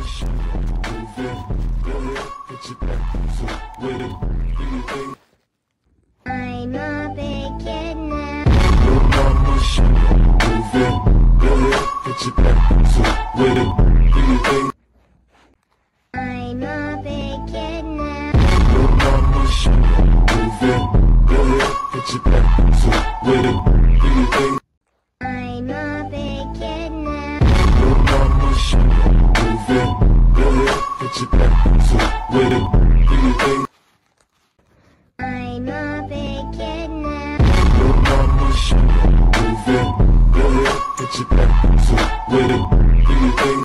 mama, move it. Go ahead, get your back to with it. Do your thing. I'm a big kid now. Your mama, move it. Go ahead, get your back to with it. Do your thing. I'm a big kid now. Your mama, move it. Go ahead, get your back to with it. Do your thing. I'm a big kid now. Your mama, move it. Go ahead, get your back to with it. Do your thing. I'm a big kid now. Your mama, move it. Go ahead, get your back to with it. Do your thing.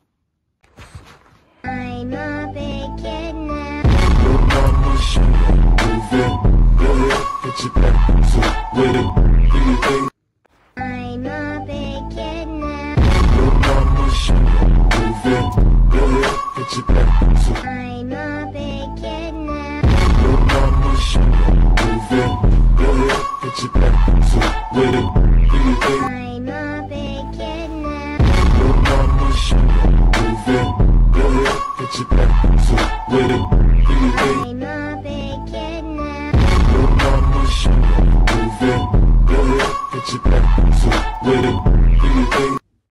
I'm a big kid now. Your mama, move it. Go ahead, get your back to with it. Do your thing. I'm a big kid now. Your mama, move it. Go ahead, get your back to. I'm a big kid now. Your mama, move it. Go ahead, get your back to with it. Do your thing.